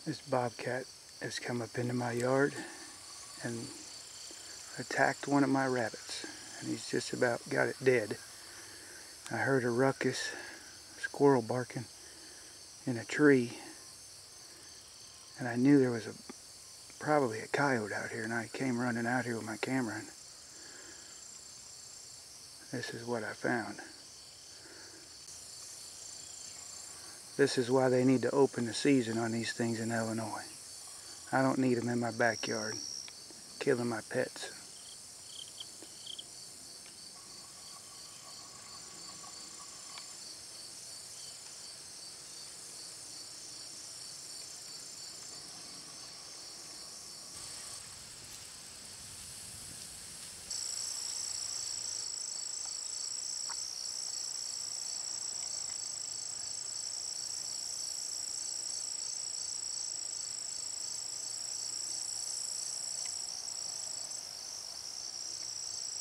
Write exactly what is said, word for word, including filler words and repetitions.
This bobcat has come up into my yard and attacked one of my rabbits, and he's just about got it dead. I heard a ruckus, squirrel barking in a tree, and I knew there was a probably a coyote out here, and I came running out here with my camera, and this is what I found. This is why they need to open the season on these things in Illinois. I don't need them in my backyard, killing my pets.